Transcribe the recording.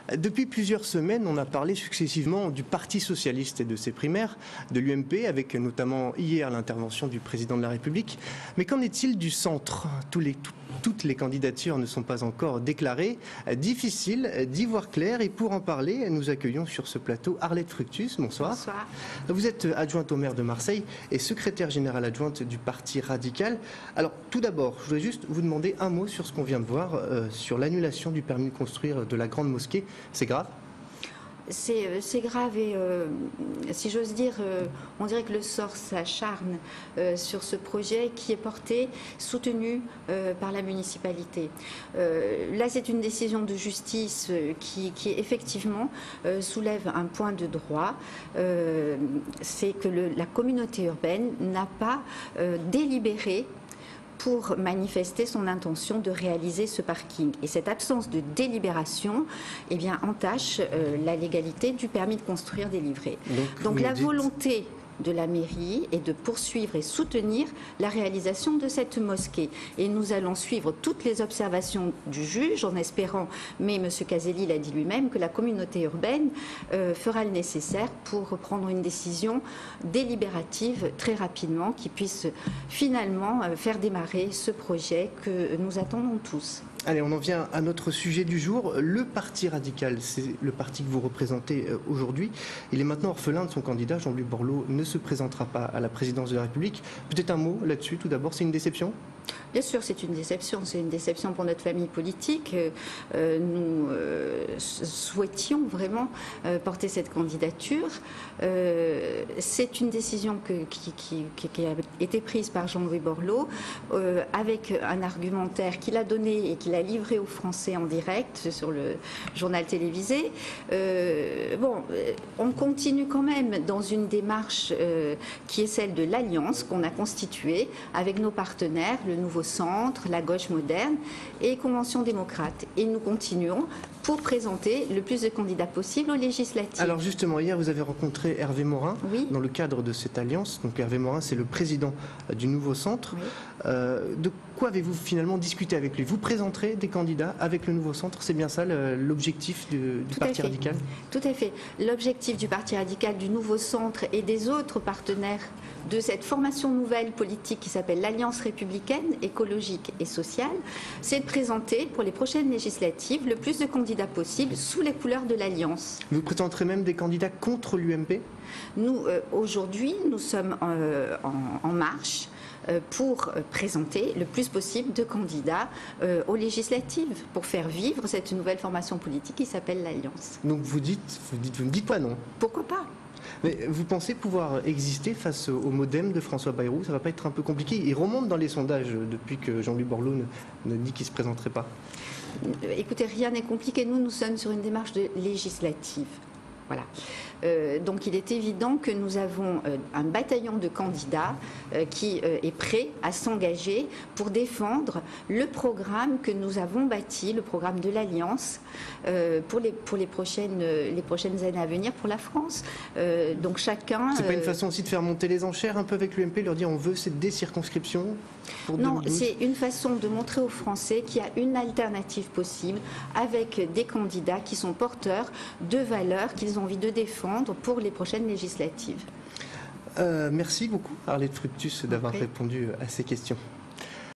Depuis plusieurs semaines, on a parlé successivement du Parti socialiste et de ses primaires, de l'UMP, avec notamment hier l'intervention du président de la République. Mais qu'en est-il du centre ? Toutes les candidatures ne sont pas encore déclarées. Difficile d'y voir clair. Et pour en parler, nous accueillons sur ce plateau Arlette Fructus. Bonsoir. Bonsoir. Vous êtes adjointe au maire de Marseille et secrétaire générale adjointe du Parti radical. Alors, tout d'abord, je voudrais juste vous demander un mot sur ce qu'on vient de voir, sur l'annulation du permis de construire de la Grande Mosquée. C'est grave ? C'est grave et, si j'ose dire, on dirait que le sort s'acharne sur ce projet qui est porté, soutenu par la municipalité. Là, c'est une décision de justice qui effectivement soulève un point de droit. C'est que la communauté urbaine n'a pas délibéré pour manifester son intention de réaliser ce parking. Et cette absence de délibération entache la légalité du permis de construire délivré. Donc la volonté de la mairie est de poursuivre et soutenir la réalisation de cette mosquée. Et nous allons suivre toutes les observations du juge en espérant, mais M. Caselli l'a dit lui-même, que la communauté urbaine fera le nécessaire pour prendre une décision délibérative très rapidement qui puisse finalement faire démarrer ce projet que nous attendons tous. Allez, on en vient à notre sujet du jour. Le Parti radical, c'est le parti que vous représentez aujourd'hui. Il est maintenant orphelin de son candidat. Jean-Louis Borloo ne se présentera pas à la présidence de la République. Peut-être un mot là-dessus, tout d'abord. C'est une déception ? Bien sûr, c'est une déception. C'est une déception pour notre famille politique. Nous souhaitions vraiment porter cette candidature. C'est une décision qui a été prise par Jean-Louis Borloo avec un argumentaire qu'il a donné et qu'il a livré aux Français en direct sur le journal télévisé. On continue quand même dans une démarche qui est celle de l'alliance qu'on a constituée avec nos partenaires, le Nouveau Centre, la gauche moderne et Convention démocrate. Et nous continuons pour présenter le plus de candidats possible aux législatives. Alors justement, hier, vous avez rencontré Hervé Morin dans le cadre de cette alliance. Donc Hervé Morin, c'est le président du Nouveau Centre. Oui. De quoi avez-vous finalement discuté avec lui ? Vous présenterez des candidats avec le Nouveau Centre, c'est bien ça l'objectif du Parti radical ? Tout à fait. L'objectif du Parti radical, du Nouveau Centre et des autres partenaires de cette formation nouvelle politique qui s'appelle l'Alliance républicaine, écologique et sociale, c'est de présenter pour les prochaines législatives le plus de candidats possible sous les couleurs de l'Alliance. Vous présenterez même des candidats contre l'UMP ? Nous, aujourd'hui, nous sommes en marche pour présenter le plus possible de candidats aux législatives, pour faire vivre cette nouvelle formation politique qui s'appelle l'Alliance. Donc vous ne dites pas non ? Pourquoi pas ? Mais vous pensez pouvoir exister face au MoDem de François Bayrou ? Ça ne va pas être un peu compliqué ? Il remonte dans les sondages depuis que Jean-Louis Borloo ne dit qu'il ne se présenterait pas. Écoutez, rien n'est compliqué. Nous sommes sur une démarche de législative. Voilà. Donc il est évident que nous avons un bataillon de candidats qui est prêt à s'engager pour défendre le programme que nous avons bâti, le programme de l'Alliance pour les prochaines années à venir pour la France. Donc chacun... C'est pas une façon aussi de faire monter les enchères un peu avec l'UMP, leur dire on veut des circonscriptions pour 2012 ? Non, c'est une façon de montrer aux Français qu'il y a une alternative possible avec des candidats qui sont porteurs de valeurs qu'ils ont envie de défendre pour les prochaines législatives. Merci beaucoup, Arlette Fructus, d'avoir répondu à ces questions.